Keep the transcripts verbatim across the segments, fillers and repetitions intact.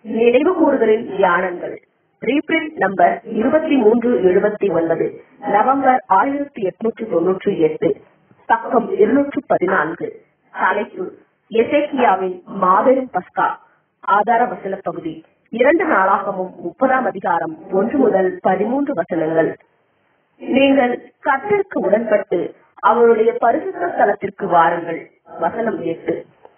நினைவு கூறுதலின் தியானங்கள் reprint number இருபத்தி மூன்று எழுபத்தி ஒன்பது நவம்பர் ஆயிரத்தி எட்நூற்றி தொன்னூற்றி எட்டு பக்கம் இருநூற்று பதினான்கு. தலைப்பு எசேக்கியாவின் மாபெரும் பஸ்கா. ஆதார வசன பகுதி இரண்டு நாளாகவும் முப்பதாம் அதிகாரம் ஒன்று முதல் பதிமூன்று வசனங்கள். நீங்கள் கர்த்தருக்கு உடன்பட்டு அவருடைய பரிசுத்த ஸ்தலத்திற்கு வாருங்கள். வசனம் எட்டு.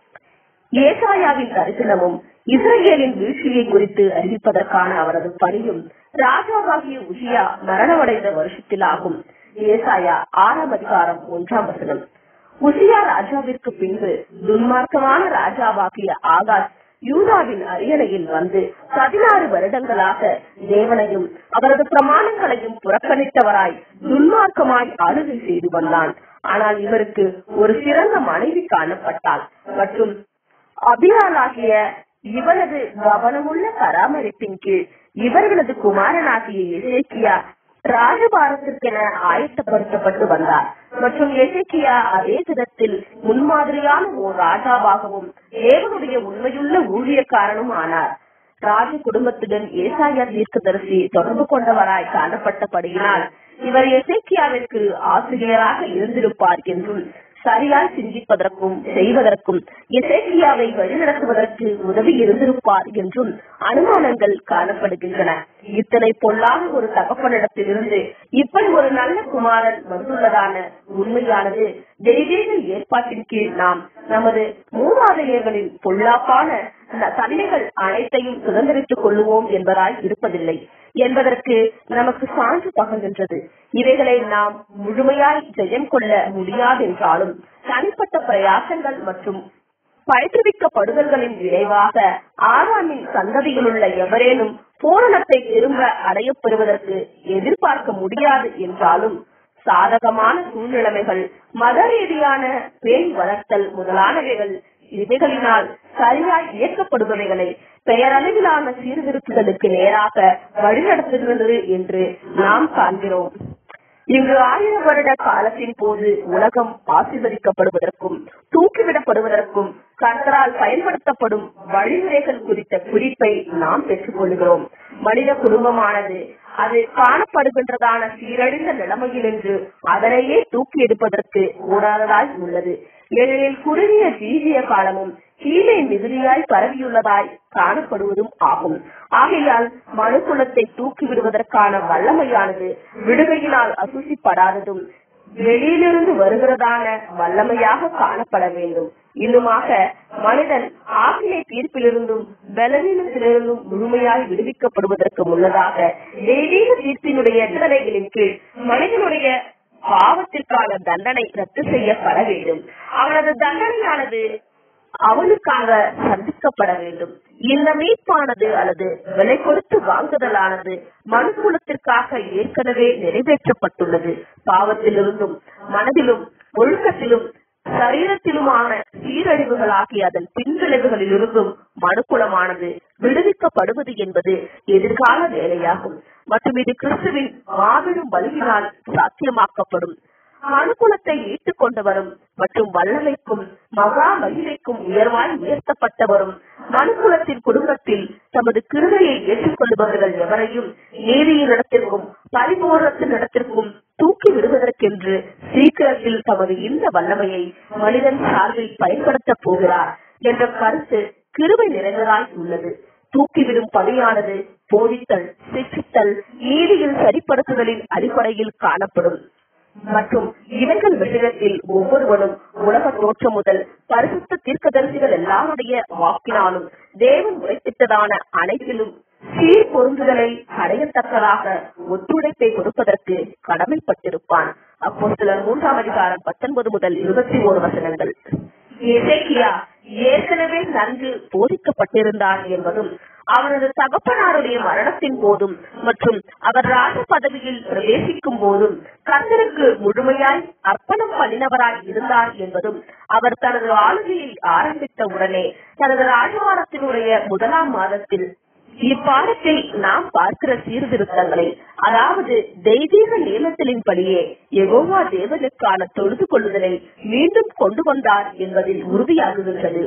ஏசாயாவின் தரிசனமும் இஸ்ரேலின் வீழ்ச்சியை குறித்து அறிவிப்பதற்கான அவரது பணியும் ராஜாவாகிய உசியா மரணமடைந்த வருஷத்தில் ஆகும். ஏசாயா ஆறாம் அதிகாரம் ஒன்றாம் வசனம். உசியா ராஜாவிற்கு பின்பு துன்மார்க்கமான ராஜாவாகிய ஆகாஸ் யூதாவின் அரியணையில் வந்து பதினாறு வருடங்களாக தேவனையும் அவரது பிரமாணங்களையும் புறக்கணித்தவராய் துன்மார்க்கமாய் ஆளுகை செய்து வந்தான். ஆனால் இவருக்கு ஒரு சிறந்த மனைவி காணப்பட்டாள் மற்றும் அபியாளாகிய இவரது கவனமுள்ள பராமரிப்பின் கீழ் இவர்களது குமாரனாகிய எசேக்கியா ராஜபாரத்திற்கென ஆயத்தப்படுத்தப்பட்டு வந்தார். மற்றும் எசேக்கியா அதே விதத்தில் முன்மாதிரியான ஓர் ராஜாவாகவும் தேவனுடைய உண்மையுள்ள ஊழியக்காரனும் ஆனார். ராஜ குடும்பத்துடன் ஏசாயா தீர்க்கதரிசி தொடர்பு கொண்டவராய் காணப்பட்டபடியினால் இவர் எசேக்கியாவிற்கு ஆசிரியராக இருந்திருப்பார் என்றும் சரியாய் சிந்திப்பதற்கும் செய்வதற்கும் எசேக்கியாவை வழிநடத்துவதற்கு உதவி இருந்திருப்பார் என்றும் அனுமானங்கள் காணப்படுகின்றன. இத்தனை பொல்லாத ஒரு தகப்பனிடத்திலிருந்து இப்படி ஒரு நல்ல குமாரன் வந்துள்ளதான உண்மையானது தெய்வீக ஏற்பாட்டின் கீழ் நாம் நமது மூதாதையர்களின் பொல்லாப்பான தன்மைகள் அனைத்தையும் சுதந்திரித்துக் கொள்ளுவோம் என்பதாய் இருப்பதில்லை என்பதற்கு நமக்கு சான்று பகர்கின்றது. இவைகளை நாம் முழுமையாய் ஜெயம் கொள்ள முடியாதென்றாலும் தனிப்பட்ட பிரயாசங்கள் மற்றும் பயிற்றுவிக்கப்படுதல்களின் விளைவாக ஆதாமின் சந்ததியிலுள்ள எவரேனும் பூரணத்தை திரும்ப அடையப் பெறுவதற்கு எதிர்பார்க்க முடியாது என்றாலும் சாதகமான சூழ்நிலைமைகள், மத ரீதியான பேய் வளர்த்தல் முதலானவைகள் இவைகளினால் சரியாய் இயக்கப்படுபவைகளை பெயரளவிலான சீர்திருத்தங்களுக்கு நேராக வழிநடத்துகிறது என்று நாம் காண்கிறோம். இங்கு ஆயிரம் வருட காலத்தின் போது உலகம் ஆசீர்வதிக்கப்படுவதற்கும் தூக்கிவிடப்படுவதற்கும் கர்த்தரால் பயன்படுத்தப்படும் வழிமுறைகள் குறித்த குறிப்பை நாம் பெற்றுக் கொள்கிறோம். மனித குடும்பமானது அது காணப்படுகின்றதான சீரழிந்த நிலைமையிலிருந்து அதனையே தூக்கி எடுப்பதற்கு கூடாததாய் உள்ளது. ஏனெனில் குறுகிய ஜீவிய காலமும் கீழே மிகுதியாய் பரவியுள்ளதாய் காணப்படுவதும் ஆகும். ஆகையால் மனு குலத்தை தூக்கி விடுவதற்கான வல்லமையானது விடுகையினால் அசூசிப்படாததும் வெளியிலிருந்து வருகிறதான வல்லமையாக காணப்பட வேண்டும். இன்னுமாக மனிதன் ஆகிய தீர்ப்பிலிருந்தும் பலவீனத்திலிருந்தும் முழுமையாய் விடுவிக்கப்படுவதற்கு முன்னதாக தெய்வீக தீர்ப்பினுடைய நிலைகளின் கீழ் மனிதனுடைய பாவத்திற்கான தண்டனை ரத்து செய்யப்பட வேண்டும். அவனது தண்டனையானது அவனுக்காக சந்திக்கப்பட வேண்டும். இந்த மீட்பானது அல்லது விலை கொடுத்து வாங்குதலானது மனுக்குலத்திற்காக ஏற்கனவே நிறைவேற்றப்பட்டுள்ளது. பாவத்திலிருந்தும் மனதிலும் ஒழுக்கத்திலும் சரீரத்திலுமான சீரழிவுகளாகிய அதன் பின்விளைவுகளில் இருந்தும் மனுக்குலமானது விடுவிக்கப்படுவது என்பது எதிர்கால வேலையாகும் மற்றும் இது கிறிஸ்துவின் மாபெரும் பலியினால் சாத்தியமாக்கப்படும். மனுக்குலத்தை மீட்டுக் கொண்டவரும் மற்றும் வல்லமைக்கும் மகா மகிமைக்கும் உயர்வாய் உயர்த்தப்பட்டவரும் மனுக்குலத்தின் குடும்பத்தில் தமது கிருபையை ஏற்றுக்கொள்பவர்கள் எவரையும் நீதியின் இடத்திற்கும் பரிபூரணத்தின் இடத்திற்கும் தூக்கி விடுவதற்கென்று சீக்கிரத்தில் தமது இந்த வல்லமையை மனிதன் சார்பில் பயன்படுத்த போகிறார் என்ற கருத்து கிருபை நிறைந்ததாய் உள்ளது. தூக்கிவிடும் பணியானது போதித்தல், சிக்ஷித்தல், நீதியில் சரிப்படுத்துதலின் அடிப்படையில் காணப்படும் மற்றும் இவர்கள் விஷயத்தில் ஒவ்வொருவனும் உலக தோற்றம் முதல் பரிசுத்த தீர்க்கதரிசிகள் எல்லாருடைய வாக்கினாலும் தேவன் உரைத்திட்டதான அனைத்திலும் சீர் பொருந்துதலை அடையத்தக்கதாக ஒத்துழைப்பை கொடுப்பதற்கு கடமைப்பட்டிருப்பான். அப்போ சிலர் மூன்றாம் அதிகாரம் பத்தொன்பது முதல் இருபத்தி ஓரு வசனங்கள். எசேக்கியா ஏற்கனவே நன்கு போதிக்கப்பட்டிருந்தார் என்பதும் அவரது தகப்பனாருடைய மரணத்தின் போதும் மற்றும் அவர் ராஜ பதவியில் பிரவேசிக்கும் போதும் கர்த்தருக்கு முழுமையாய் அர்ப்பணம் பண்ணினவராய் இருந்தார் என்பதும் அவர் தனது ஆளுகையை ஆரம்பித்த உடனே தனது ராஜபாரத்தினுடைய முதலாம் மாதத்தில் இப்பாடத்தில் நாம் பார்க்கிற சீர்திருத்தங்களை, அதாவது தெய்வீக நியமத்தின்படியே யெகோவா தேவனுக்கான தொழுது கொள்ளுதலை மீண்டும் கொண்டு வந்தார் என்பதில் உறுதியாகுகின்றது.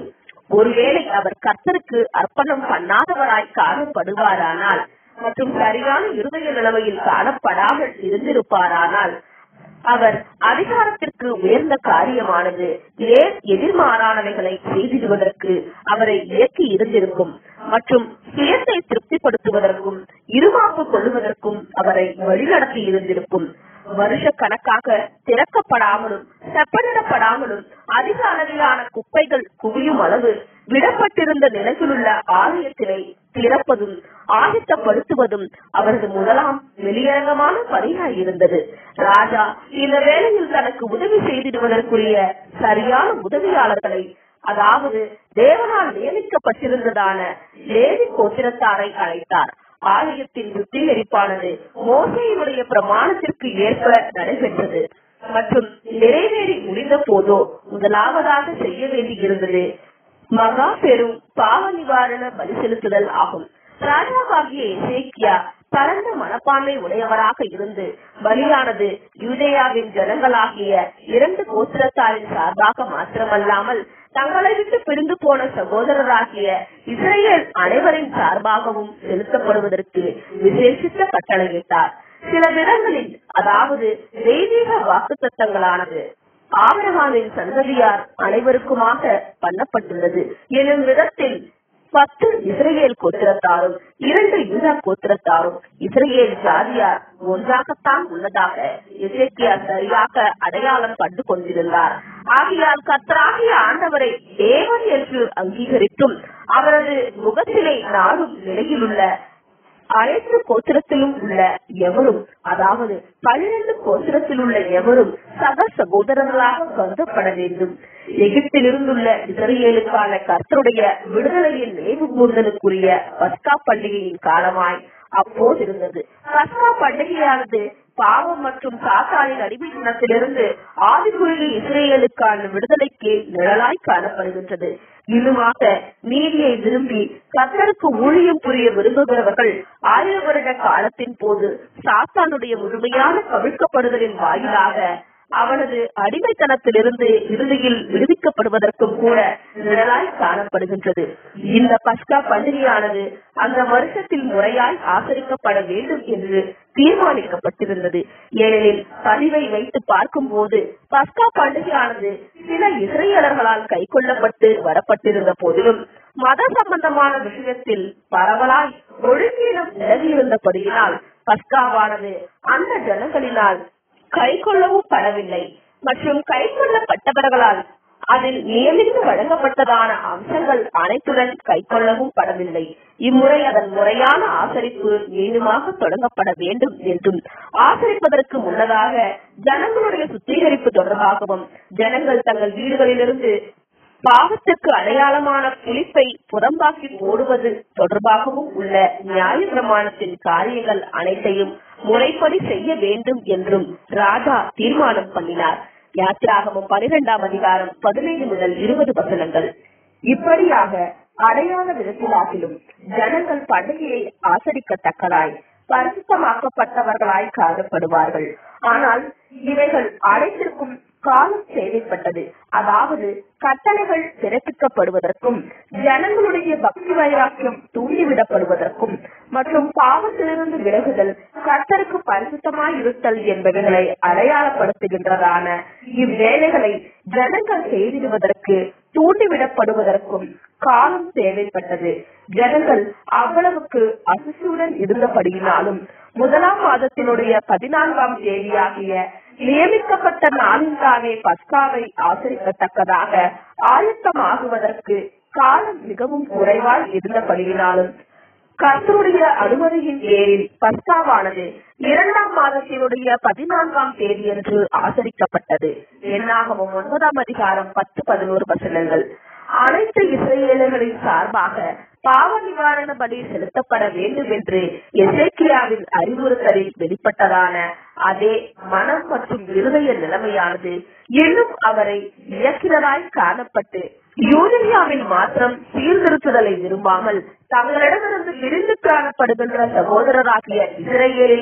ஒருவேளை அவர் கர்த்தருக்கு அர்ப்பணம் பண்ணாதவராய் காணப்படுவாரானால் மற்றும் சரியான இருதய நிலைமையில் காணப்படாமல் இருந்திருப்பாரானால் அவர் அதிகாரத்திற்கு உயர்ந்த காரியமானது ஏன் எதிர்மாறானவைகளை செய்திடுவதற்கு அவரை இயக்கி இருந்திருக்கும் மற்றும் சுயத்தை திருப்திப்படுத்துவதற்கும் இருமாப்பு கொள்ளுவதற்கும் அவரை வழிநடத்தி இருந்திருக்கும். வருஷ கணக்காக திறக்கப்படாமலும் செப்பனிடப்படாமலும் அதிக அளவிலான குப்பைகள் குவியும் அளவு விடப்பட்டிருந்த நிலையிலுள்ள ஆலயத்தினை திறப்பதும் ஆயத்தப்படுத்துவதும் அவரது முதலாம் வெளியரங்கமான பணியாய் இருந்தது. ராஜா இந்த வேளையில் தனக்கு உதவி செய்திடுவதற்குரிய சரியான உதவியாளர்களை, அதாவது தேவனால் நியமிக்கப்பட்டிருந்ததான லேவி கோத்திரத்தாரை அழைத்தார். ஆலயத்தின் சுத்திகரிப்பானது மோசேயினுடைய பிரமாணத்திற்கு ஏற்ப நடைபெற்றது மற்றும் நிறைவேறி முடிந்த போதோ முதலாவதாக செய்ய வேண்டியிருந்தது மகா பெரும் பாவ நிவாரண பலி செலுத்துதல் ஆகும். ராஜாவாகிய எசேக்கியா பரந்த மனப்பான்மை உடையவராக இருந்து பலியானது யூதேயாவின் ஜனங்களாகிய இரண்டு கோத்திரத்தாரின் சார்பாக மாத்திரமல்லாமல் தங்களை விட்டு பிரிந்து போன சகோதரராகிய இஸ்ரேல் அனைவரின் சார்பாகவும் செலுத்தப்படுவதற்கு விசேஷித்த கட்டளையிட்டார். சில விதங்களில், அதாவது தெய்வீக வாக்கு தத்தங்களானது ஆபிரகாமின் சந்ததியார் அனைவருக்குமாக பண்ணப்பட்டுள்ளது எனும் விதத்தில் பத்து இஸ்ரேல் கோத்திரத்தாரும் இரண்டு யூதா கோத்திரத்தாரும் இஸ்ரேல் ஜாதியார் ஒன்றாகத்தான் உள்ளதாக எசேக்கியா சரியாக அடையாளம் கண்டு கொண்டிருந்தார். ஆகையால் கர்த்தராகிய ஆண்டவரை தேவன் என்று அங்கீகரித்தும் அவரது முகத்திலே நாடும் நிலையில் உள்ள அனைத்து கோத்திரத்திலும் உள்ள எவரும், அதாவது பன்னிரண்டு கோத்திரத்தில் உள்ள எவரும் சக சகோதரர்களாக கருதப்பட வேண்டும். எகிப்தில் இருந்துள்ள இஸ்ரேலுக்கான கர்த்தருடைய விடுதலையின் நினைவு கூர்தலுக்குரிய பஸ்கா பண்டிகையின் காலமாய் அப்போது இருந்தது. பஸ்கா பண்டிகையானது பாவம் மற்றும் சாத்தானின் அடிமைத்தனத்திலிருந்து ஆதிக்குரிய இஸ்ரேலுக்கான விடுதலைக்கு நிழலாய் காணப்படுகின்றது. இன்னுமாக நீதியை விரும்பி கர்த்தருக்கு ஊழியம் புரிய விரும்புகிறவர்கள் ஆயிரம் வருட காலத்தின் போது சாத்தானுடைய முழுமையான கவிழ்க்கப்படுதலின் வாயிலாக அவனது அடிமைத்தனத்திலிருந்து இறுதியில் விடுவிக்கப்படுவதற்கும் கூட நிழலாய் காணப்படுகின்றது. இந்த பஸ்கா பண்டிகையானது அந்த வருஷத்தில் முறையாய் ஆசரிக்கப்பட வேண்டும் என்று தீர்மானிக்கப்பட்டிருந்தது. ஏனெனில் பதிவை வைத்து பார்க்கும் போது பஸ்கா பண்டிகையானது சில இஸ்ரேலர்களால் கை கொள்ளப்பட்டு வரப்பட்டிருந்த போதிலும் மத சம்பந்தமான விஷயத்தில் பரவலாய் ஒழுங்கீனம் நிலவியிருந்தபடியினால் பஸ்காவானது அந்த ஜனங்களினால் கை கொள்ளவும் படவில்லை மற்றும் கை கொள்ளப்பட்டவர்களால் அதில் நியமித்து வழங்கப்பட்டதான அம்சங்கள் அனைத்துடன் கை கொள்ளவும் படவில்லை. இம்முறை அதன் முறையான ஆசரிப்பு மீண்டுமாக தொடங்கப்பட வேண்டும் என்றும் ஆசரிப்பதற்கு முன்னதாக ஜனங்களுடைய சுத்திகரிப்பு தொடர்பாகவும் ஜனங்கள் தங்கள் வீடுகளிலிருந்து பாவத்திற்கு அடையாளமான புளிப்பை புறம்பாக்கி போடுவது தொடர்பாகவும் உள்ள நியாய பிரமாணத்தின் காரியங்கள் அனைத்தையும் முறைப்படி செய்ய வேண்டும் என்றும் ராஜா தீர்மானம் பண்ணினார். யாத்திராகமம் பனிரெண்டாம் அதிகாரம் பதினைந்து முதல் இருபது வசனங்கள். இப்படியாக அடையாள விதத்திலாகிலும் ஜனங்கள் பண்டிகையை ஆசரிக்கத்தக்கதாய் பரிசுத்தமாக்கப்பட்டவர்களாய் காணப்படுவார்கள். ஆனால் இவைகள் அனைத்திற்கும் காலம் தேவைப்பட்டது. அதாவது கட்டளைகள் பிறப்பிக்கப்படுவதற்கும் ஜனங்களுடைய பக்தி வைராக்கியம் தூண்டிவிடப்படுவதற்கும் மற்றும் பாவத்திலிருந்து விலகுதல், கர்த்தருக்கு பரிசுத்தமாய் இருத்தல் என்பவைகளை அடையாளப்படுத்துகின்றதான இவ்வேளைகளை ஜனங்கள் செய்திடுவதற்கு தூண்டிவிடப்படுவதற்கும் காலம் தேவைப்பட்டது. ஜனங்கள் அவ்வளவுக்கு அசுசியுடன் இருந்தபடியினாலும் முதலாம் மாதத்தினுடைய பதினான்காம் தேதியாகிய நியமிக்கப்பட்ட நாளின்காவே பஸ்காவை ஆசரிக்கத்தக்கதாக ஆயத்தமாகுவதற்கு காலம் மிகவும் குறைவாய் இருந்தபடியினாலும் கர்த்தருடைய அனுமதியின் பேரில் பஸ்காவானது இரண்டாம் மாதத்தினுடைய பதினான்காம் தேதி என்று ஆசரிக்கப்பட்டது. என்னாகமம் ஒன்பதாம் அதிகாரம் பத்து பதினோரு வசனங்கள். அனைத்து இஸ்ரேலர்களின் சார்பாக பாவ நிவாரண பலி செலுத்தப்பட வேண்டும் என்று எசேக்கியாவின் அறிவுறுத்தலில் வெளிப்பட்டதான அதே மனம் மற்றும் இருதய நிலைமையானது இன்னும் அவரை இயக்கிறதாய் காணப்பட்டு யூதேயாவில் மாத்திரம் சீர்திருத்துதலை விரும்பாமல் தங்களிடமிருந்து பிரிந்து காணப்படுகின்ற சகோதரராகிய இஸ்ரேலிலும்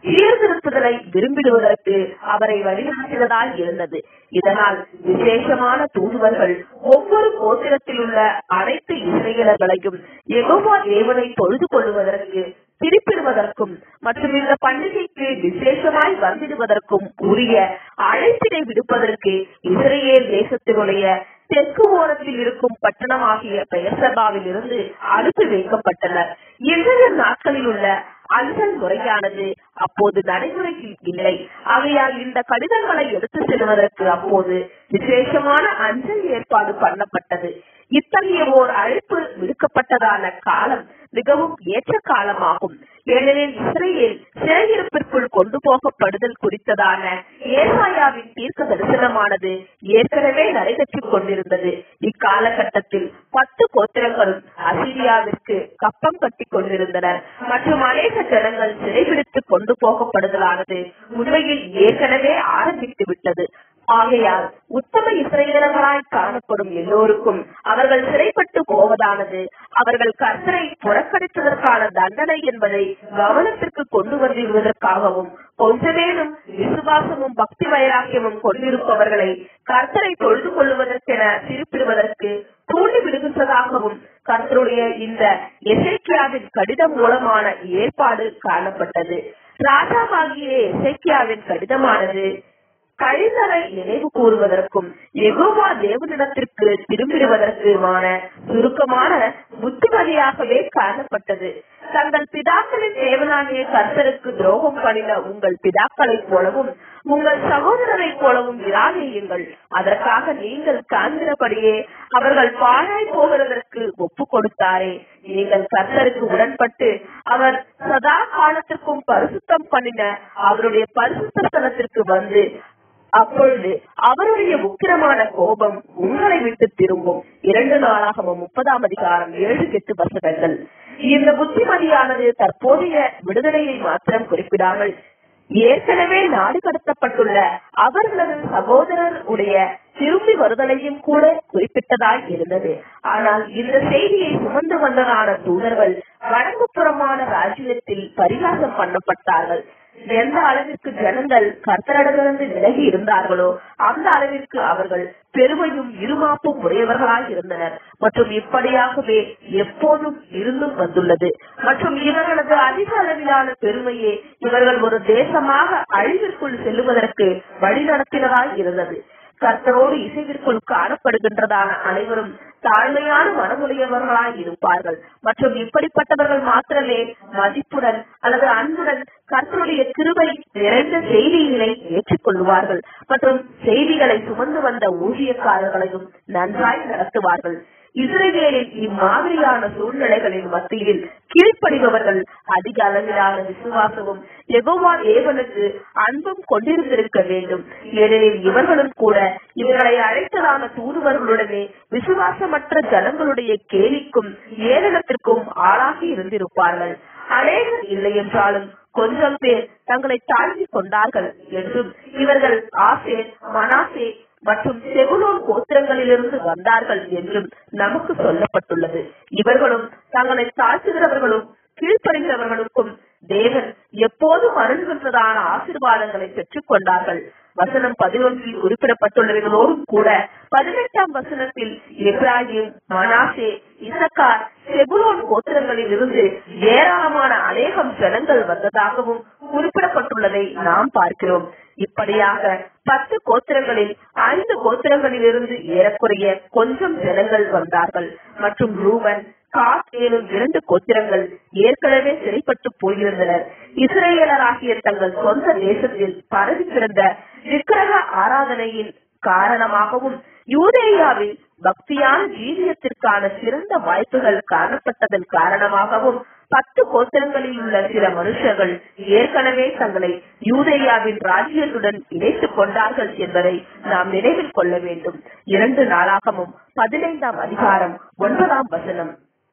சீர்திருத்துதலை விரும்பிடுவதற்கு அவரை வழிநடத்தினதாய் இருந்தது. இதனால் விசேஷமான தூதுவர்கள் ஒவ்வொரு கோத்திரத்தில் உள்ள அனைத்து இஸ்ரவேலர்களையும் யெகோவா தேவனை தொழுது கொள்வதற்கு திருப்பிடுவதற்கும் மற்றும் இந்த பண்டிகைக்கு விசேஷமாய் வந்திடுவதற்கும் உரிய அழைப்பினை விடுப்பதற்கு இஸ்ரேல் தேசத்தினுடைய தெற்கு ஓரத்தில் இருக்கும் பட்டணமாகிய பெயர்சபாவில் இருந்து அனுப்பி வைக்கப்பட்டனர். இன்றைய நாட்களில் உள்ள அஞ்சல் முறையானது அப்போது நடைமுறையில் இல்லை. ஆகையால் இந்த கடிதங்களை எடுத்து செல்வதற்கு அப்போது விசேஷமான அஞ்சல் ஏற்பாடு பண்ணப்பட்டது. இத்தகைய ஓர் அழைப்பு விடுக்கப்பட்டதான காலம் மிகவும் ஏற்ற காலமாகும். ஏனெனில் இஸ்ரேல் சிறையிருப்பிற்குள் கொண்டு போகப்படுதல் குறித்ததான ஏசாயாவின் தீர்க்க தரிசனமானது ஏற்கனவே நடைபெற்றுக் கொண்டிருந்தது. இக்காலகட்டத்தில் பத்து கோத்திரங்களும் அசிரியாவிற்கு கப்பம் கட்டி கொண்டிருந்தனர் மற்றும் அநேக ஜனங்கள் சிறைபிடித்து கொண்டு போகப்படுதலானது உண்மையில் ஏற்கனவே ஆரம்பித்து விட்டது. ஆகையால் உத்தம இஸ்ரவேலர்களாய் காணப்படும் எல்லோருக்கும் அவர்கள் சிறைப்பட்டு போவதானது அவர்கள் கர்த்தரை புறக்கணித்ததற்கான தண்டனை என்பதை கவனத்திற்கு கொண்டு வருவதற்காகவும் கொஞ்சமேனும் விசுவாசமும் பக்தி வைராக்கியமும் கொண்டிருப்பவர்களை கர்த்தரை தொழுது கொள்வதற்கென திருப்பிடுவதற்கு தூண்டி விடுகின்றதாகவும் கர்த்தருடைய இந்த எசேக்கியாவின் கடிதம் மூலமான ஏற்பாடு காணப்பட்டது. ராஜாவாகிய எசேக்கியாவின் கடிதமானது கழிந்ததை நினைவு கூறுவதற்கும் யெகோவா தேவனிடத்திற்கு திரும்பிடுவதற்குமான சுருக்கமான புத்திமதியாகவே காணப்பட்டது. தங்கள் பிதாக்களின் தேவனாகிய கர்த்தருக்கு துரோகம் பண்ணின உங்கள் பிதாக்களைப் போலவும் உங்கள் சகோதரரை போலவும் இராதேயுங்கள். அதற்காக நீங்கள் காண்கிறபடியே அவர்கள் பாழாய் போகிறதற்கு ஒப்பு கொடுத்தாரே. நீங்கள் கர்த்தருக்கு உடன்பட்டு அவர் சதா காலத்திற்கும் பரிசுத்தம் பண்ணின அவருடைய பரிசுத்த ஸ்தலத்திற்கு வந்து அப்பொழுது அவருடைய உக்கிரமான கோபம் உங்களை விட்டு திரும்பும். இரண்டு நாளாகவும் முப்பதாம் அதிகாரம் ஏழு எட்டு வசனங்கள். இந்த புத்திமதியானது தற்போதைய விடுதலையை மாத்திரம் குறிப்பிடாமல் ஏற்கனவே நாடு கடத்தப்பட்டுள்ள அவர்களது சகோதரர் உடைய திரும்பி வருதலையும் கூட குறிப்பிட்டதாய் இருந்தது. ஆனால் இந்த செய்தியை சுமந்து வந்ததான தூதர்கள் வடக்குப்புறமான ராஜ்யத்தில் பரிகாசம் பண்ணப்பட்டார்கள். எந்த அளவிற்கு ஜனங்கள் கர்த்தரிடமிருந்து விலகி இருந்தார்களோ அந்த அளவிற்கு அவர்கள் பெருமையும் இருமாப்பும் உடையவர்களாய் இருந்தனர் மற்றும் இப்படியாகவே எப்போதும் இருந்தும் வந்துள்ளது. மற்றும் இவர்களது அதிக அளவிலான பெருமையே இவர்கள் ஒரு தேசமாக அழிவிற்குள் செல்லுவதற்கு வழிநடத்தினதாய் இருந்தது. கர்த்தரோடு இசைவிற்குள் காணப்படுகின்றதான அனைவரும் தாழ்மையான மனமுடையவர்களாய் இருப்பார்கள் மற்றும் இப்படிப்பட்டவர்கள் மாத்திரமே மதிப்புடன் அல்லது அன்புடன் கர்த்தருடைய கிருபை நிறைந்த செய்திகளை ஏற்றுக்கொள்வார்கள் மற்றும் செய்திகளை சுமந்து வந்த ஊழியக்காரர்களையும் நன்றாய் நடத்துவார்கள். இஸ்ரவேலின் இம்மாதிரியான சூழ்நிலைகளின் மத்தியில் கீழ்ப்படிபவர்கள் அதிக அளவிலான விசுவாசமும் யெகோவா தேவனுக்கு அன்பும் கொண்டிருந்திருக்க வேண்டும். ஏனெனில் இவர்களும் கூட இவர்களை அழைத்ததான தூதுவர்களுடனே விசுவாசமற்ற ஜனங்களுடைய கேலிக்கும் ஏளனத்திற்கும் ஆளாகி இருந்திருப்பார்கள். அநேகர் இல்லை என்றாலும் கொஞ்சம் பேர் தங்களை தாழ்த்தி கொண்டார்கள் என்றும் இவர்கள் ஆசேர், மனாசே மற்றும் செபுலோன் கோத்திரங்களிலிருந்து வந்தார்கள் என்றும் நமக்கு சொல்லப்பட்டுள்ளது. இவர்களும் தங்களை தாழ்த்துகிறவர்களும் கீழ்ப்படுகிறவர்களுக்கும் தேவன் எப்போதும் அருள்கின்றதான ஆசீர்வாதங்களை பெற்றுக் கொண்டார்கள். வசனம் பதினொன்றில் குறிப்பிடப்பட்டுள்ளவர்களோடும் கூட பதினெட்டாம் வசனத்தில் எப்ராயிம், மனாசே, இசக்கார், செபுலோன் கோத்திரங்களில் இருந்து ஏராளமான அநேகம் ஜனங்கள் வந்ததாகவும் குறிப்பிடப்பட்டுள்ளதை நாம் பார்க்கிறோம். இப்படியாக பத்து கோத்திரங்களில் ஐந்து கோத்திரங்களில் இருந்து ஏறக்குறைய கொஞ்சம் ஜனங்கள் வந்தார்கள் மற்றும் ரூபன், காத் எனும் இரண்டு கோத்திரங்கள் ஏற்கனவே சிறைப்பட்டு போயிருந்தனர். இஸ்ரேலராகிய தங்கள் சொந்த தேசத்தில் பரவி கிடந்த விக்கிரக ஆராதனையின் காரணமாகவும் யூதேயாவில் பக்தியான ஜீவியத்திற்கான சிறந்த வாய்ப்புகள் காணப்பட்டதன் காரணமாகவும் பத்து கோத்திரங்களில் உள்ள சில மனுஷர்கள் ஏற்கனவே தங்களை யூதேயாவின் ராஜ்யத்துடன் இணைத்துக் கொண்டார்கள் என்பதை நாம் நினைவில் கொள்ள வேண்டும். இரண்டு நாளாகவும் பதினைந்தாம் அதிகாரம் ஒன்பதாம் வசனம்.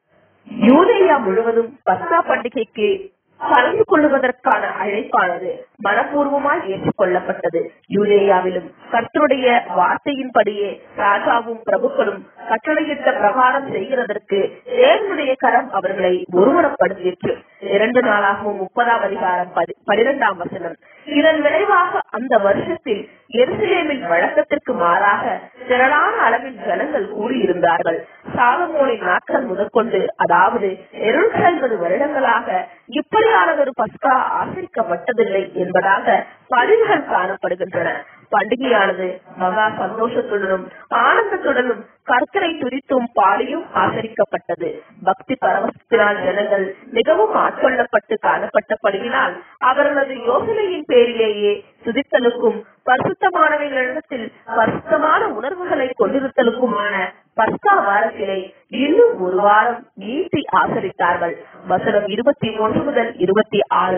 யூதேயா முழுவதும் பஸ்கா பண்டிகைக்கு கலந்து கொள்வதற்கான அழைப்பானது மனப்பூர்வமாய் ஏற்றுக்கொள்ளப்பட்டது. யூதேயாவிலும் கர்த்தருடைய வார்த்தையின்படியே ராஜாவும் பிரபுக்களும் கட்டளையிட்ட பிரகாரம் செய்கிறதற்கு தேவனுடைய கரம் அவர்களை ஒருமுகப்படுத்திற்று. இரண்டு நாளாகவும் முப்பதாம் அதிகாரம் பனிரெண்டாம் வசனம். இதன் விளைவாக அந்த வருஷத்தில் எருசலேமின் வழக்கத்திற்கு மாறாக திரளான அளவில் ஜனங்கள் கூடியிருந்தார்கள். சாலமோனின் நாட்கள் முதற்கொண்டு, அதாவது இருநூற்றி ஐம்பது வருடங்களாக இப்படியானதொரு பஸ்கா ஆசரிக்கப்பட்டதில்லை என்பதாக பதிவுகள் காணப்படுகின்றன. பண்டிகையானது மகா சந்தோஷத்துடனும் ஆனந்தத்துடனும் கர்த்தரை துதித்தும் பாடியும் ஆசரிக்கப்பட்டது. பக்தி பரவசத்தினால் ஜனங்கள் மிகவும் ஆட்கொள்ளப்பட்டு காணப்பட்டபடியினால் அவர்களது யோசனையின் பேரிலேயே துதித்தலுக்கும் பரிசுத்தமானவைகளிடத்தில் பரிசுத்தமான உணர்வுகளை கொண்டிருத்தலுக்குமான பஸ்கா வாரத்திலே இன்னும் ஒரு வாரம் நீட்டி ஆசரித்தார்கள். வசனம் இருபத்தி ஒன்று முதல் இருபத்தி ஆறு.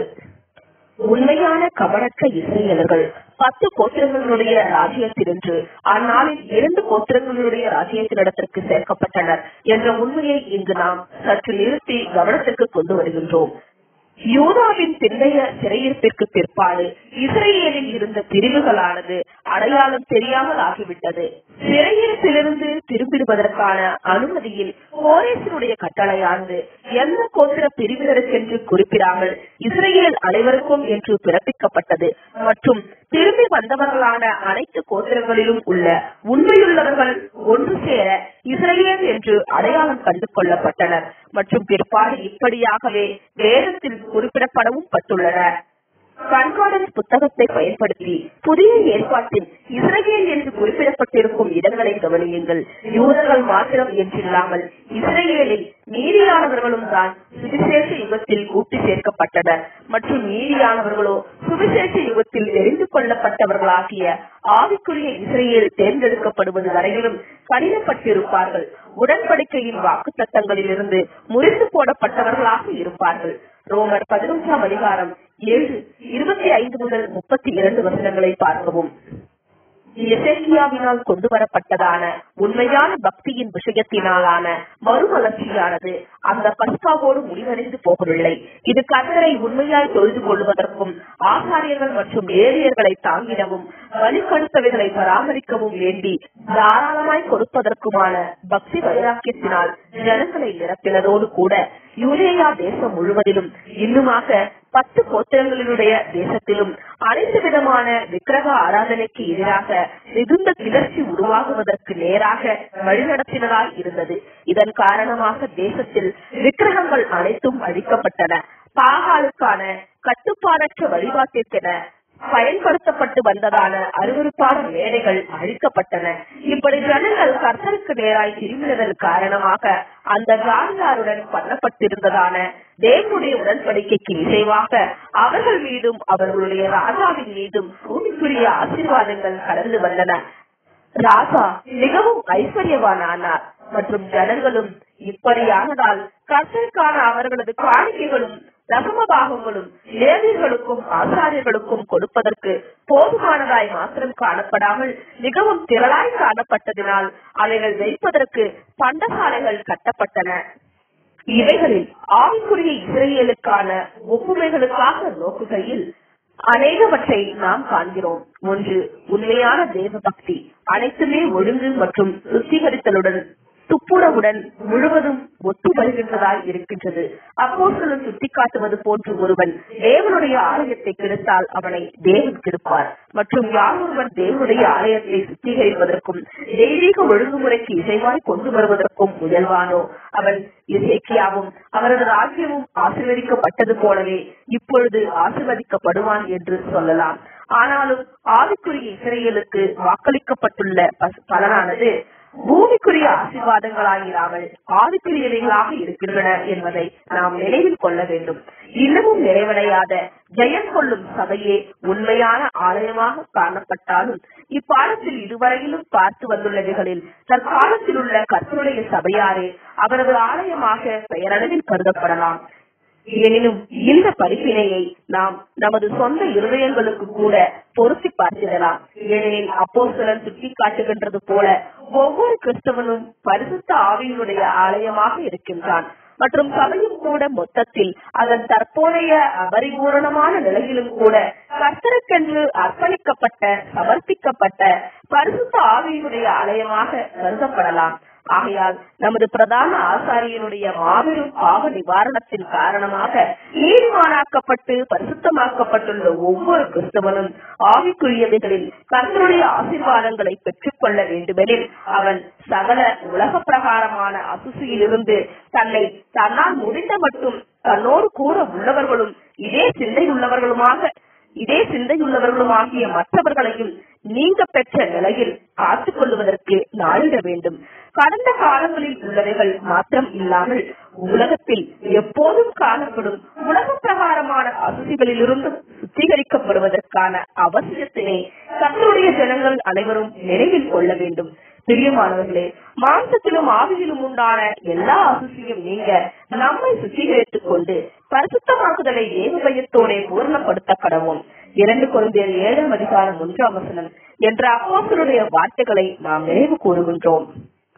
உண்மையான கபடற்ற இஸ்ரவேலர்கள் பத்து கோத்திரங்களுடைய ராஜ்யத்தினின்று அந்நாளில் இரண்டு கோத்திரங்களுடைய ராஜ்யத்தினிடத்திற்கு சேர்க்கப்பட்டனர் என்ற உண்மையை இங்கு நாம் சற்று நிறுத்தி கவனத்திற்கு கொண்டு வருகின்றோம். யூதாவின் பிந்தைய சிறையிருப்பிற்கு பிற்பாடு இஸ்ரேலில் இருந்த பிரிவுகளானது அடையாளம் தெரியாமல் ஆகிவிட்டது. சிறையிருப்பிலிருந்து திரும்பிடுவதற்கான அனுமதியில் கோரேசனுடைய கட்டளையானது எந்த கோத்திர பிரிவினருக்கென்று குறிப்பிடாமல் இஸ்ரேல் அனைவருக்கும் என்று பிறப்பிக்கப்பட்டது மற்றும் திரும்பி வந்தவர்களான அனைத்து கோத்திரங்களிலும் உள்ள உண்மையுள்ளவர்கள் ஒன்று சேர இஸ்ரேல் என்று அடையாளம் கண்டு கொள்ளப்பட்டனர் மற்றும் பிற்பாடு இப்படியாகவே வேதத்தில் குறிப்பிடப்படவும் பட்டுள்ளன. கண்கார்டன்ஸ் புத்தகத்தை பயன்படுத்தி புதிய ஏற்பாட்டில் இஸ்ரேல் என்று குறிப்பிடப்பட்டிருக்கும் இடங்களை கவனியுங்கள். யூதர்கள் மாத்திரம் என்றில்லாமல் இஸ்ரேலில் நீதியானவர்களும் தான் சுவிசேஷ யுகத்தில் கூட்டி சேர்க்கப்பட்டனர் மற்றும் நீதியானவர்களோ சுவிசேஷ யுகத்தில் தெரிந்து கொள்ளப்பட்டவர்களாகிய ஆவிக்குரிய இஸ்ரேல் தேர்ந்தெடுக்கப்படுவது வரையிலும் கடினப்பட்டிருப்பார்கள். உடன்படிக்கையின் வாக்கு தத்தங்களில் இருந்து முறித்து போடப்பட்டவர்களாக இருப்பார்கள். ரோமர் பதினொன்றாம் அதிகாரம் ஏழு இருபத்தி ஐந்து முதல் முப்பத்தி இரண்டு வசனங்களை பார்க்கவும். எசேக்கியாவினால் கொண்டு வரப்பட்டதான உண்மையான பக்தியின் விஷயத்தினாலான மறுமலர்ச்சியானது அந்த பஸ்காவோடு முடிவடைந்து போகவில்லை. இது கர்த்தரை உண்மையாய் தொழுது கொள்வதற்கும் ஆசாரியர்கள் மற்றும் ஏரியர்களை தாங்கிடவும் வழிபடுத்தவைகளை பராமரிக்கவும் வேண்டி தாராளமாய் கொடுப்பதற்குமான பக்தி வைராக்கியத்தினால் ஜனங்களை நிரப்பினதோடு கூட யூதேயா தேசம் முழுவதிலும் இன்னுமாக பத்து கோத்திரங்களினுடைய தேசத்திலும் அனைத்து விதமான விக்கிரக ஆராதனைக்கு எதிராக மிகுந்த கிளர்ச்சி உருவாகுவதற்கு நேராக வழிநடத்தினதாய் இருந்தது. இதன் காரணமாக தேசத்தில் விக்கிரகங்கள் அனைத்தும் அழிக்கப்பட்டன. பாகாலுக்கான கட்டுப்பாடற்ற வழிபாட்டிற்கென பயன்படுத்தப்பட்டு வந்ததான அருவருப்பான மேடைகள் அழிக்கப்பட்டன. இப்படி ஜனங்கள் கர்த்தருக்கு நேராய் திரும்பினதன் காரணமாக அந்த ஜாதியாருடன் பண்ணப்பட்டிருந்ததான தேவனுடைய உடன்படிக்கைக்கு இசைவாக அவர்கள் மீதும் அவர்களுடைய ராஜாவின் மீதும் பூமிக்குரிய ஆசீர்வாதங்கள் கடந்து வந்தன. ராஜா மிகவும் ஐஸ்வர்யவானானார் மற்றும் ஜனங்களும் இப்படியானதால் கர்த்தருக்கான அவர்களது காணிக்கைகளும் தசமபாகங்களும் லேவியர்களுக்கும் ஆசாரியர்களுக்கும் கொடுப்பதற்கு போதுமானதாய் மாத்திரம் காணப்படாமல் மிகவும் திரளாய் காணப்பட்டதினால் அவைகள் வைப்பதற்கு பண்டசாலைகள் கட்டப்பட்டன. இவைகளில் ஆவிக்குரிய இஸ்ரேலுக்கான ஒப்புமைகளுக்காக நோக்குகையில் அநேகவற்றை நாம் காண்கிறோம். ஒன்று, உண்மையான தேவ பக்தி அனைத்துமே ஒழுங்கு மற்றும் சுத்திகரித்தலுடன் துப்புரவுடன் முழுவதும் ஒத்து வருகின்றதாய் இருக்கின்றது. அப்போஸ்தலன் சுட்டிக்காட்டுவது போன்று ஒருவன் தேவனுடைய ஆலயத்தை கெடுத்தால் அவனை தேவன் கெடுப்பார் மற்றும் யாரொருவன் தேவனுடைய ஆலயத்தை சுத்திகரிப்பதற்கும் தெய்வீக ஒழுங்குமுறைக்கு இசைவாய் கொண்டு வருவதற்கும் முயல்வானோ அவன் எசேக்கியாவும் அவரது ராஜ்யமும் ஆசீர்வதிக்கப்பட்டது போலவே இப்பொழுது ஆசீர்வதிக்கப்படுவான் என்று சொல்லலாம். ஆனாலும் ஆவிக்குரிய இஸ்ரேலுக்கு வாக்களிக்கப்பட்டுள்ள பலனானது பூமிக்குரிய ஆசீர்வாதங்களாயிராமல் ஆவிக்குரியவைகளாக இருக்கின்றன என்பதை நாம் நினைவில் கொள்ள வேண்டும். இன்னமும் நிறைவடையாத ஜெயம் கொள்ளும் சபையே உண்மையான ஆலயமாக காணப்பட்டாலும் இப்பாடத்தில் இதுவரையிலும் பார்த்து வந்துள்ளவைகளில் தற்காலத்தில் உள்ள கர்த்தருடைய சபையாரே அவரது ஆலயமாக பெயரளவில் கருதப்படலாம். எனினும் இந்த படிப்பினையை நாம் நமது சொந்த இருதயங்களுக்கு கூட பொருத்தி பார்த்திடலாம். ஏனெனில் அப்போஸ்தலன் சுட்டி காட்டுகின்றது போல ஒவ்வொரு கிறிஸ்தவனும் பரிசுத்த ஆவியினுடைய ஆலயமாக இருக்கின்றான் மற்றும் சபையும் கூட மொத்தத்தில் அதன் தற்போதைய அபரிபூரணமான நிலையிலும் கூட கர்த்தருக்கென்று அர்ப்பணிக்கப்பட்ட சமர்ப்பிக்கப்பட்ட பரிசுத்த ஆவியினுடைய ஆலயமாக கருதப்படலாம். ஆகையால் நமது பிரதான ஆசாரியனுடைய மாபெரும் பாவ நிவாரணத்தின் காரணமாக நீதிமானாக்கப்பட்டு பரிசுத்தமாக்கப்பட்டுள்ள ஒவ்வொரு கிறிஸ்தவனும் ஆவிக்குரியவைகளில் கர்த்தருடைய ஆசீர்வாதங்களை பெற்றுக் கொள்ள வேண்டுமெனில் அவன் சகல உலக பிரகாரமான அசுசியிலிருந்து தன்னை தன்னால் முடிந்த மட்டும் தன்னோடு கூட உள்ளவர்களும் இதே சிந்தையுள்ளவர்களுமாக இதே சிந்தையுள்ளவர்களுமாகிய மற்றவர்களையும் நீங்க பெற்ற நிலையில் காத்துக் கொள்வதற்கு நாளிட வேண்டும். கடந்த காலங்களில் உள்ளவைகள் மாத்திரம் இல்லாமல் உலகத்தில் எப்போதும் காணப்படும் உலக பிரகாரமான அசுசிகளிலிருந்து சுத்திகரிக்கப்படுவதற்கான அவசியத்தினை கர்த்தருடைய ஜனங்கள் அனைவரும் நினைவில் கொள்ள வேண்டும். பிரியமானவர்களே, மாம்சத்திலும் ஆவியிலும் உண்டான எல்லா அசுசியும் நீங்க நம்மை சுத்திகரித்துக் கொண்டு பரிசுத்தமாக்குதலை ஏக பயத்தோட பூர்ணப்படுத்த கடவோம். இரண்டு கொரிந்தியர் ஏழாம் அதிகாரம் ஒன்றாம் வசனம் என்ற அப்போஸ்தலருடைய வார்த்தைகளை நாம் நினைவு கூறுகின்றோம்.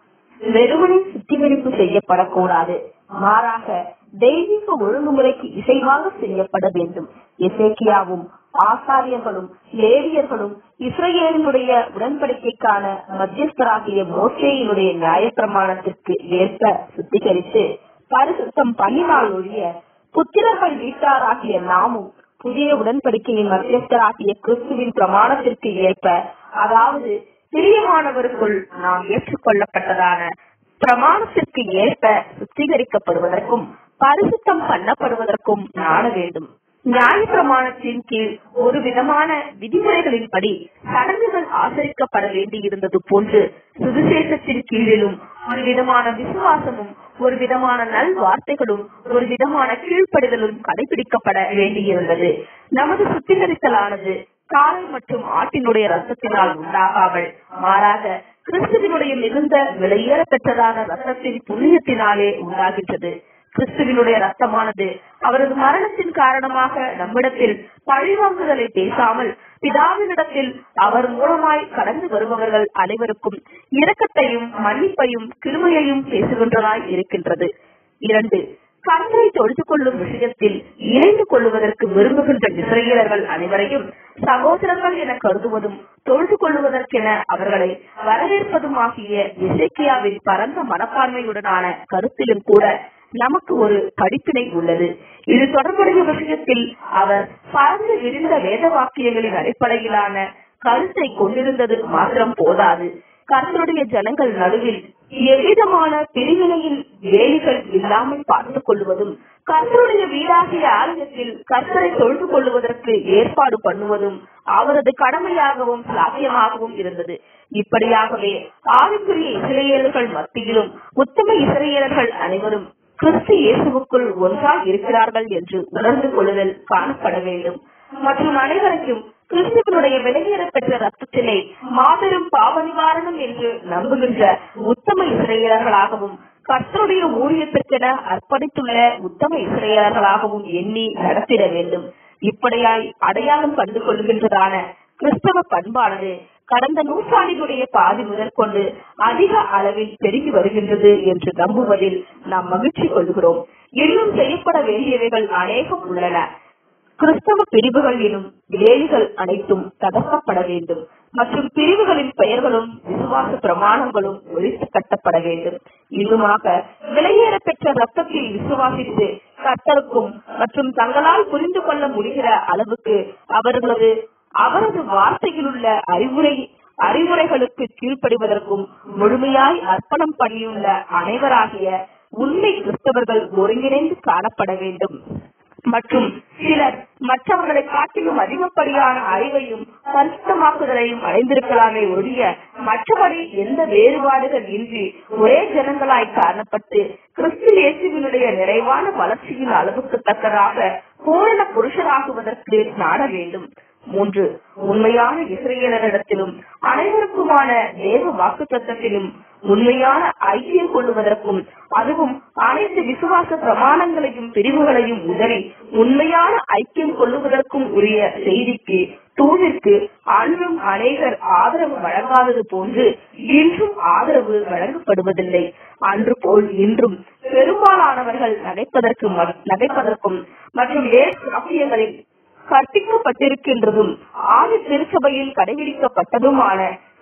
வெறுமனே சுத்திகரிப்பு செய்யப்படக்கூடாது, மாறாக தெய்வீக ஒழுங்குமுறைக்கு இசைவாக செய்யப்பட வேண்டும். எசேக்கியாவும் ஆசாரியர்களும் லேவியர்களும் இஸ்ரவேலினுடைய உடன்படிக்கைக்கான மத்தியஸ்தராகிய மோசேயினுடைய நியாயப்பிரமாணத்திற்கு ஏற்ப சுத்திகரித்து பரிசுத்தம் பண்ணினால் ஒழிய புத்திரர்கள் வீட்டாராகிய நாமும் புதிய உடன்படிக்கையின் மத்தியஸ்தராகிய கிறிஸ்துவின் பிரமாணத்திற்கு ஏற்ப, அதாவது பிரியமானவருக்குள் நாம் ஏற்றுக்கொள்ளப்பட்டதான பிரமாணத்திற்கு ஏற்ப சுத்திகரிக்கப்படுவதற்கும் பரிசுத்தம் பண்ணப்படுவதற்கும் நாட வேண்டும். நியாய பிரமாணத்தின் கீழ் ஒரு விதமான விதிமுறைகளின்படி சடங்குகள் ஆசரிக்கப்பட வேண்டியிருந்தது போன்று சுவிசேஷத்தின் கீழிலும் ஒரு விதமான விசுவாசமும் ஒரு விதமான நல் வார்த்தைகளும் ஒரு விதமான கீழ்ப்படிதலும் கடைபிடிக்கப்பட வேண்டியிருந்தது. நமது சுத்திகரித்தலானது காளை மற்றும் ஆட்டினுடைய ரத்தத்தினால் உண்டாகாமல் மாறாக கிறிஸ்துவினுடைய மிகுந்த விலையேற பெற்றதான ரத்தத்தின் புண்ணியத்தினாலே உண்டாகின்றது. கிறிஸ்துவினுடைய ரத்தமானது அவரது மரணத்தின் காரணமாக நம்மிடத்தில் பழிவாங்குதலை பேசாமல் பிதாவினிடத்தில் அவர் மூலமாய் கடந்து வருபவர்கள் அனைவருக்கும் இரக்கத்தையும் மன்னிப்பையும் கிருமையையும் பேசுகின்றதாய் இருக்கின்றது. இரண்டு, கர்த்தரை தொழுது கொள்ளும் விஷயத்தில் இணைந்து கொள்வதற்கு விரும்புகின்ற இஸ்ரவேலர்கள் அனைவரையும் சகோதரர்கள் என கருதுவதும் தொழுது கொள்வதற்கென அவர்களை வரவேற்பதுமாகிய எசேக்கியாவின் பரந்த மனப்பான்மையுடனான கருத்திலும் கூட நமக்கு ஒரு படிப்பினை உள்ளது. இது தொடர்புடைய விஷயத்தில் அவர் பரந்து விரிந்த வேத வாக்கியங்களின் அடிப்படையிலான கருத்தை கொண்டிருந்தது மாத்திரம் போதாது. கர்த்தருடைய ஜனங்கள் நடுவில் எவ்விதமான பிரிவினையின் வேலிகள் இல்லாமல் பார்த்துக் கொள்வதும், கர்த்தருடைய வீடாகிய ஆலயத்தில் கர்த்தரை தொழுது கொள்வதற்கு ஏற்பாடு பண்ணுவதும் அவரது கடமையாகவும் சாத்தியமாகவும் இருந்தது. இப்படியாகவே ஆவிக்குரிய இஸ்ரவேலர்கள் மத்தியிலும் உத்தம இஸ்ரவேலர்கள் அனைவரும் கிறிஸ்து இயேசுவுக்குள் ஒன்றாய் இருக்கிறார்கள் என்று உணர்ந்து கொள்ளுதல் காணப்பட வேண்டும். மற்றும் அனைவருக்கும் கிறிஸ்துவனுடைய வெளியேற பெற்ற ரத்தத்திலே மாபெரும் பாவ நிவாரணம் என்று நம்புகின்ற உத்தம இஸ்ரவேலர்களாகவும் கர்த்தருடைய ஊழியத்திற்கென அர்ப்பணித்துள்ள உத்தம இஸ்ரவேலர்களாகவும் எண்ணி நடத்திட வேண்டும். இப்படியாய் அடையாளம் கண்டு கொள்கின்றதான கிறிஸ்தவ பண்பானது கடந்த நூற்றாண்டினுடைய பாதி முதற்கொண்டு அதிக அளவில் பெருகி வருகின்றது என்று நம்புவதில் நாம் மகிழ்ச்சி கொள்கிறோம். இன்னும் செய்யப்பட வேண்டியவைகள் அநேகம் உள்ளன. கிறிஸ்தவ பிரிவுகள் எனும் வேலிகள் அனைத்தும் தகர்க்கப்பட வேண்டும் மற்றும் பிரிவுகளின் பெயர்களும் விசுவாச பிரமாணங்களும் ஒழித்து கட்டப்பட வேண்டும். இன்னுமாக விலையேற பெற்ற ரத்தத்தில் விசுவாசித்து கர்த்தருக்கும் மற்றும் தங்களால் புரிந்து கொள்ள முடிகிற அளவுக்கு அவர்களது அவரது வார்த்தையில் உள்ள அறிவுரை அறிவுரைகளுக்கு கீழ்ப்படிவதற்கும் முழுமையாய் அர்ப்பணம் பண்ணியுள்ள அனைவராகிய உண்மை கிறிஸ்தவர்கள் ஒருங்கிணைந்து காணப்பட வேண்டும். மற்றும் சிலர் மற்றவர்களை காட்டிலும் அதிகப்படியான அறிவையும் பரிசுத்தமாக்குதலையும் அடைந்திருக்கலாமே ஒழிய மற்றபடி எந்த வேறுபாடுகள் இன்றி ஒரே ஜனங்களாய் காணப்பட்டு கிறிஸ்து இயேசுவினுடைய நிறைவான வளர்ச்சியின் அளவுக்கு தக்கதாக பூரண புருஷராகுவதற்கு நாட வேண்டும். மூன்று, உண்மையான இஸ்ரவேலரிடத்திலும் அனைவருக்குமான தேவ வாக்கு தத்தத்திலும் உண்மையான ஐக்கியம் கொள்வதற்கும், அதுவும் அனைத்து விசுவாச பிரமாணங்களையும் பிரிவுகளையும் உதறி உண்மையான ஐக்கியம் கொள்ளுவதற்கும் உரிய செய்திக்கு தூவிற்கு அன்றும் அநேகர் ஆதரவு வழங்காதது போன்று இன்றும் ஆதரவு வழங்கப்படுவதில்லை. அன்று போல் இன்றும் பெரும்பாலானவர்கள் நகைப்பதற்கு நகைப்பதற்கும் மற்றும் வேறு வாக்கியங்களில் கற்பிக்கப்பட்டிருக்கின்றதும் ஆதி திருச்சபையில் கடைபிடிக்கப்பட்டதுமான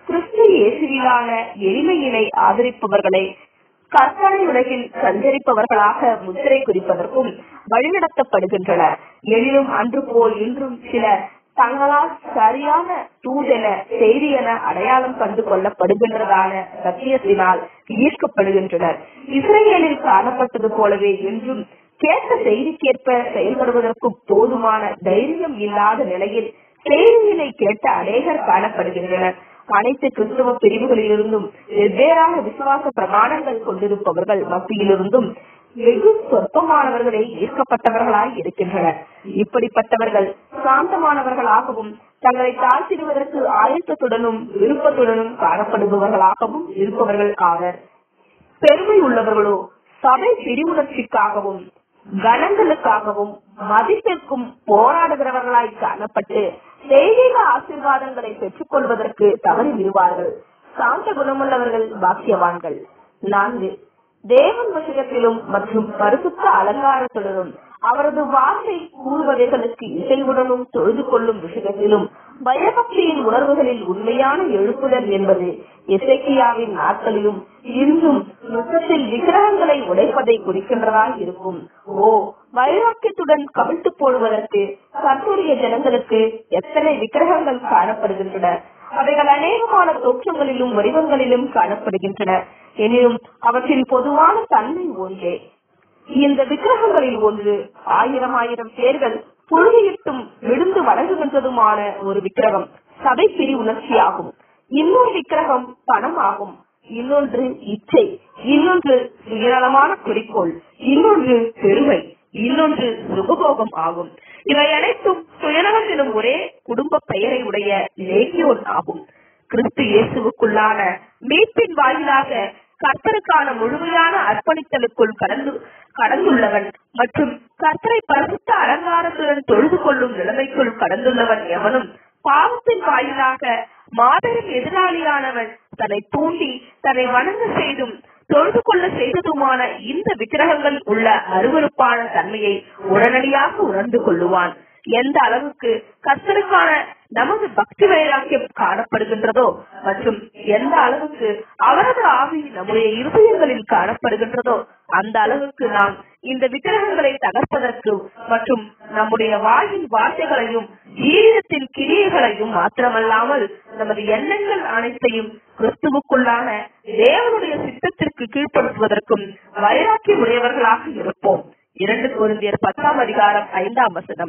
கிறிஸ்து இயேசுவிலான எளிமையினை ஆதரிப்பவர்களை கற்பனை உலகில் சஞ்சரிப்பவர்களாக முத்திரை குறிப்பதற்கும் வழிநடத்தப்படுகின்றனர். எனினும் அன்று போல் இன்றும் சிலர் தங்களால் சரியான தூதென செய்தி என அடையாளம் கண்டு கொள்ளப்படுகின்றதான சத்தியத்தினால் ஈர்க்கப்படுகின்றனர். இஸ்ரேலில் காணப்பட்டது போலவே இன்றும் கேட்ட செய்திக்கேற்ப செயல்படுவதற்கு போதுமான தைரியம் இல்லாத நிலையில் செய்தியினை கேட்ட அநேகர் காணப்படுகின்றனர். அனைத்து கிறிஸ்தவ பிரிவுகளிலிருந்தும் வெவ்வேறான விசுவாச பிரமாணங்கள் கொண்டிருப்பவர்கள் மத்தியிலிருந்தும் வெகு சொற்பமானவர்களே ஈர்க்கப்பட்டவர்களாய் இருக்கின்றனர். இப்படிப்பட்டவர்கள் சாந்தமானவர்களாகவும் தங்களை தாழ்த்திடுவதற்கு ஆயத்தத்துடனும் விருப்பத்துடனும் காணப்படுபவர்களாகவும் இருப்பவர்கள் ஆவர். பெருமை உள்ளவர்களோ சபை பிரிவுணர்ச்சிக்காகவும் கணங்களுக்காகவும் மதிப்பிற்கும் போராடுகிறவர்களாய் காணப்பட்டு தெய்வீக ஆசீர்வாதங்களை பெற்றுக் கொள்வதற்கு தவறி விடுவார்கள். சாந்த குணமுள்ளவர்கள் பாக்கியவான்கள். நான்கு, தேவன் விஷயத்திலும் மற்றும் பரிசுத்த அலங்காரத்துடனும் அவரது வார்த்தை கூறுவதைகளுக்கு இசைவுடனும் தொழுது கொள்ளும் விஷயத்திலும் பயபக்தியின் உணர்வுகளில் உண்மையான எழுப்புதல் என்பது எசேக்கியாவின் நாட்களிலும் இன்றும் யுத்தத்தில் விக்கிரகங்களை உடைப்பதை குறிக்கின்றதாய் இருக்கும். ஓ, வைராக்கியத்துடன் கவிழ்த்து போடுவதற்கு கர்த்தருடைய ஜனங்களுக்கு எத்தனை விக்கிரகங்கள் காணப்படுகின்றன! அவைகள் அநேகமான தோற்றங்களிலும் வடிவங்களிலும் காணப்படுகின்றன. எனினும் அவற்றின் பொதுவான தன்மை ஒன்றே. இந்த விக்கிரகங்களில் ஒன்று ஆயிரம் ஆயிரம் பேர்கள் புழுதியிட்டும் விழுந்து வணங்குகின்றதுமான ஒரு விக்கிரகம் சபை பிரிவுணர்ச்சியாகும். இன்னொரு விக்கிரகம் பணம் ஆகும். இன்னொன்று இச்சை, இன்னொன்று சுயநலமான குறிக்கோள், இன்னொன்று பெருமை, இன்னொன்று சுகபோகம் ஆகும். இவை அனைத்தும் சுயநலம் எனும் ஒரே குடும்ப பெயரை உடைய லேகியோன் ஆகும். கிறிஸ்து இயேசுவுக்குள்ளான மீட்பின் வாயிலாக கர்த்தருக்கான முழுமையான அர்ப்பணித்தலுக்குள் கடந்து கடந்துள்ளவன் மற்றும் கர்த்தரை பரிசுத்த அலங்காரத்துடன் தொழுது கொள்ளும் நிலைமைக்குள் கடந்துள்ளவன் எவனும் பாவத்தின் வாயிலாக மாபெரும் எதிராளியானவன் தன்னை தூண்டி தன்னை வணங்க செய்தும் தொழுது கொள்ள செய்ததுமான இந்த விக்கிரகங்கள் உள்ள அருவருப்பான தன்மையை உடனடியாக உணர்ந்து கொள்ளுவான். எந்த அளவுக்கு கர்த்தருக்கான நமது பக்தி வைராக்கியம் காணப்படுகின்றதோ மற்றும் எந்த அளவுக்கு அவரது ஆவி நம்முடைய இருதயங்களில் காணப்படுகின்றதோ அந்த அளவுக்கு நாம் இந்த விக்கிரகங்களை தகர்ப்பதற்கு மற்றும் நம்முடைய வாயின் வார்த்தைகளையும் ஈரத்தின் கிரியைகளையும் மாத்திரமல்லாமல் நமது எண்ணங்கள் அனைத்தையும் கிறிஸ்துவுக்குள்ளான தேவனுடைய சித்தத்திற்கு கீழ்ப்படுத்துவதற்கும் வைராக்கியம் உடையவர்களாக இருப்போம். இரண்டு கொரிந்தியர் பத்தாம் அதிகாரம் ஐந்தாம் வசனம்.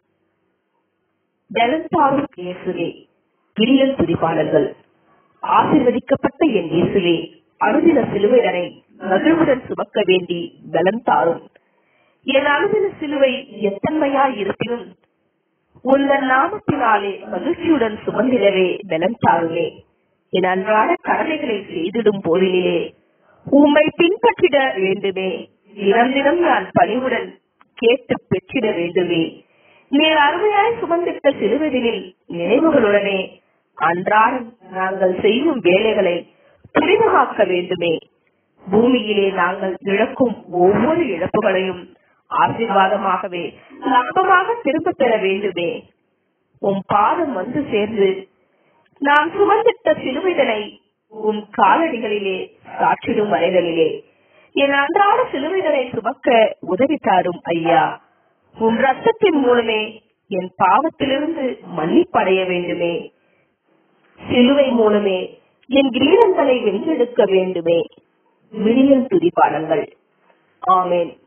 பலன்தாரும் இயேசுவே, கிரியல் துதிப்பாளர்கள். ஆசீர்வதிக்கப்பட்ட என் இயேசுவே, அனுதின சிலுவையரை மகிழ்வுடன் சுமக்க வேண்டி பலன் தாரும். என் அனுதின சிலுவை எத்தன்மையாய் இருப்பினும் உங்கள் நாமத்தினாலே மகிழ்ச்சியுடன் சுமந்திடவே பலன் தாருமே. என் அன்றாட கடமைகளை செய்திடும் போதிலே உம்மை பின்பற்றிட வேண்டுமே. தினம் தினம் நான் பணிவுடன் கேட்டு பெற்றிட வேண்டுமே. நீர் அருமையாய் சுமந்திட்ட சிலுவைகளில் நினைவுகளுடனே அன்றாடம் நாங்கள் செய்யும் வேலைகளை புனிதமாக்க வேண்டுமே. பூமியிலே நாங்கள் இழக்கும் ஒவ்வொரு இழப்புகளையும் ஆசீர்வாதமாகவே லாபமாக திரும்ப பெற வேண்டுமே. உம் பாதம் வந்து சேர்ந்து நான் சுமந்திட்ட சிலுவைகளை உம் காலடிகளிலே சாற்றிடும் வரைகளிலே என் அன்றாட சிலுவைகளை சுமக்க உதவி தாரும் ஐயா. உன் ரத்தத்தின் மூலமே என் பாவத்திலிருந்து மன்னிப்படைய வேண்டுமே. சிலுவை மூலமே என் கிரீடங்களை வென்றெடுக்க வேண்டுமே. விடியல் துதிப்பாடல்கள். ஆமென்.